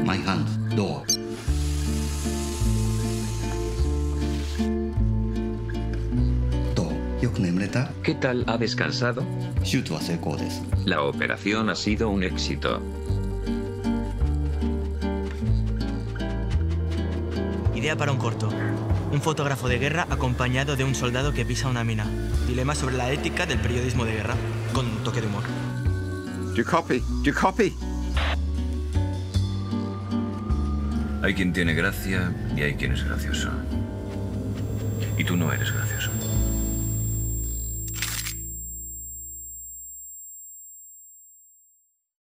My hand, door. どう？よく眠れた？ ¿Qué tal? ¿Ha descansado? 手術は成功です。 La operación ha sido un éxito. Idea para un corto. Un fotógrafo de guerra acompañado de un soldado que pisa una mina. Dilema sobre la ética del periodismo de guerra, con un toque de humor. Do you copy? Do you copy? Hay quien tiene gracia y hay quien es gracioso. Y tú no eres gracioso.